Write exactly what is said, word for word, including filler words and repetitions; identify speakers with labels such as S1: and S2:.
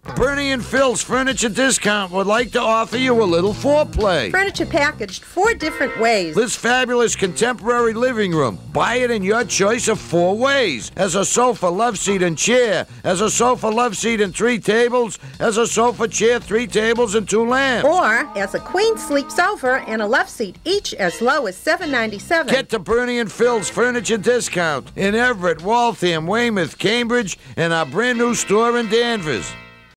S1: Bernie and Phil's Furniture Discount would like to offer you a little foreplay.
S2: Furniture packaged four different ways.
S1: This fabulous contemporary living room. Buy it in your choice of four ways. As a sofa, love seat, and chair. As a sofa, love seat, and three tables. As a sofa, chair, three tables, and two lamps.
S2: Or as a queen sleep sofa and a love seat, each as low as seven ninety-seven.
S1: Get to Bernie and Phil's Furniture Discount in Everett, Waltham, Weymouth, Cambridge, and our brand new store in Danvers.